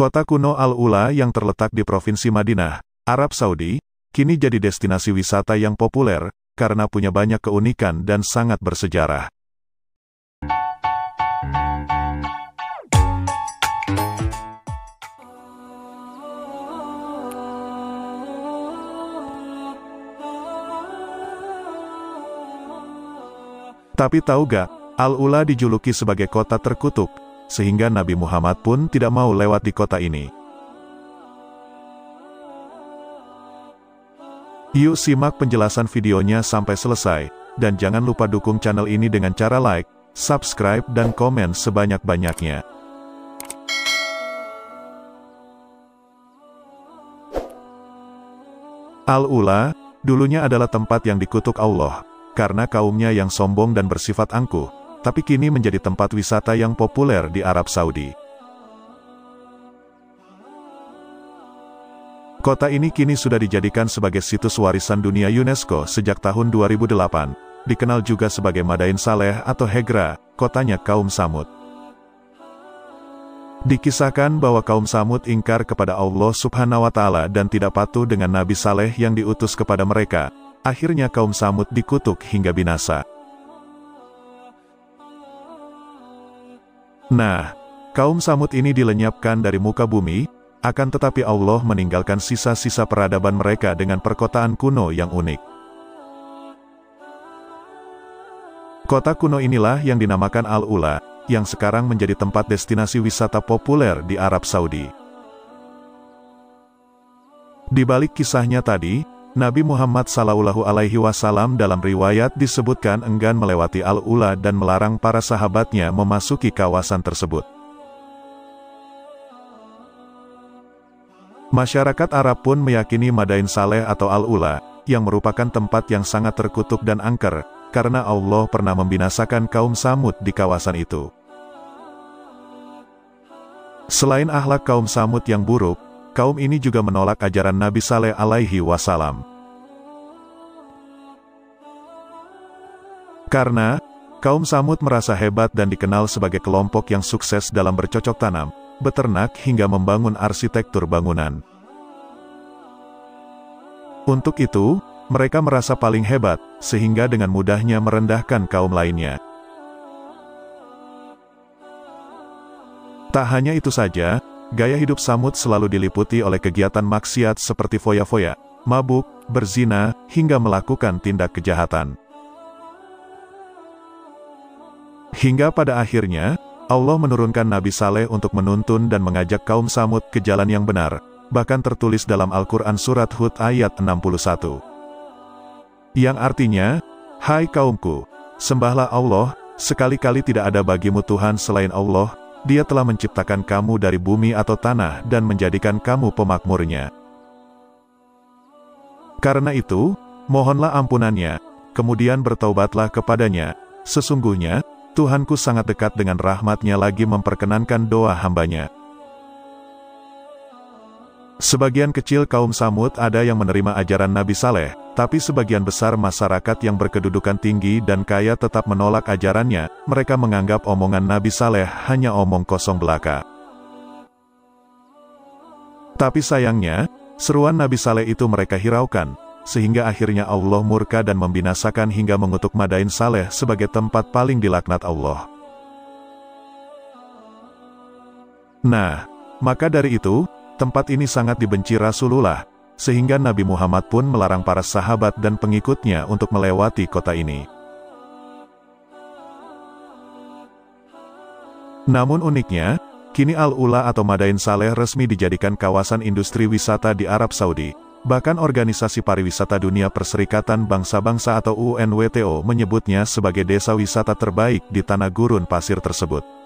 Kota kuno Al-Ula yang terletak di Provinsi Madinah, Arab Saudi, kini jadi destinasi wisata yang populer, karena punya banyak keunikan dan sangat bersejarah. Tapi tahu gak, Al-Ula dijuluki sebagai kota terkutuk, sehingga Nabi Muhammad pun tidak mau lewat di kota ini. Yuk simak penjelasan videonya sampai selesai, dan jangan lupa dukung channel ini dengan cara like, subscribe dan komen sebanyak-banyaknya. Al-Ula, dulunya adalah tempat yang dikutuk Allah, karena kaumnya yang sombong dan bersifat angkuh, tapi kini menjadi tempat wisata yang populer di Arab Saudi. Kota ini kini sudah dijadikan sebagai situs warisan dunia UNESCO sejak tahun 2008, dikenal juga sebagai Madain Saleh atau Hegra, kotanya kaum Samud. Dikisahkan bahwa kaum Samud ingkar kepada Allah Subhanahu wa Ta'ala dan tidak patuh dengan Nabi Saleh yang diutus kepada mereka. Akhirnya kaum Samud dikutuk hingga binasa. Nah, kaum Samud ini dilenyapkan dari muka bumi, akan tetapi Allah meninggalkan sisa-sisa peradaban mereka dengan perkotaan kuno yang unik. Kota kuno inilah yang dinamakan Al-Ula, yang sekarang menjadi tempat destinasi wisata populer di Arab Saudi. Di balik kisahnya tadi, Nabi Muhammad SAW dalam riwayat disebutkan enggan melewati Al-Ula dan melarang para sahabatnya memasuki kawasan tersebut. Masyarakat Arab pun meyakini Madain Saleh atau Al-Ula, yang merupakan tempat yang sangat terkutuk dan angker, karena Allah pernah membinasakan kaum Samud di kawasan itu. Selain akhlak kaum Samud yang buruk, kaum ini juga menolak ajaran Nabi Saleh alaihi wasallam. Karena kaum Samud merasa hebat dan dikenal sebagai kelompok yang sukses dalam bercocok tanam, beternak hingga membangun arsitektur bangunan. Untuk itu, mereka merasa paling hebat, sehingga dengan mudahnya merendahkan kaum lainnya. Tak hanya itu saja, gaya hidup Samud selalu diliputi oleh kegiatan maksiat seperti foya-foya, mabuk, berzina, hingga melakukan tindak kejahatan. Hingga pada akhirnya, Allah menurunkan Nabi Saleh untuk menuntun dan mengajak kaum Samud ke jalan yang benar, bahkan tertulis dalam Al-Quran Surat Hud ayat 61. Yang artinya, hai kaumku, sembahlah Allah, sekali-kali tidak ada bagimu Tuhan selain Allah, Dia telah menciptakan kamu dari bumi atau tanah dan menjadikan kamu pemakmurnya. Karena itu, mohonlah ampunannya, kemudian bertaubatlah kepadanya, sesungguhnya, Tuhanku sangat dekat dengan rahmat-Nya lagi memperkenankan doa hambanya. Sebagian kecil kaum Samud ada yang menerima ajaran Nabi Saleh, tapi sebagian besar masyarakat yang berkedudukan tinggi dan kaya tetap menolak ajarannya, mereka menganggap omongan Nabi Saleh hanya omong kosong belaka. Tapi sayangnya, seruan Nabi Saleh itu mereka hiraukan, sehingga akhirnya Allah murka dan membinasakan hingga mengutuk Madain Saleh sebagai tempat paling dilaknat Allah. Nah, maka dari itu, tempat ini sangat dibenci Rasulullah, sehingga Nabi Muhammad pun melarang para sahabat dan pengikutnya untuk melewati kota ini. Namun uniknya, kini Al-Ula atau Madain Saleh resmi dijadikan kawasan industri wisata di Arab Saudi. Bahkan Organisasi Pariwisata Dunia Perserikatan Bangsa-Bangsa atau UNWTO menyebutnya sebagai desa wisata terbaik di tanah gurun pasir tersebut.